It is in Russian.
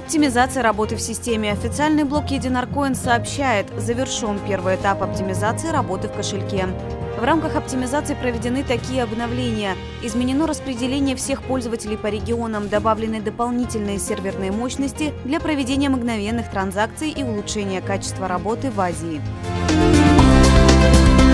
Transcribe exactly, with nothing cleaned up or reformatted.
Оптимизация работы в системе. Официальный блог Единаркоин сообщает, завершен первый этап оптимизации работы в кошельке. В рамках оптимизации проведены такие обновления. Изменено распределение всех пользователей по регионам, добавлены дополнительные серверные мощности для проведения мгновенных транзакций и улучшения качества работы в Азии.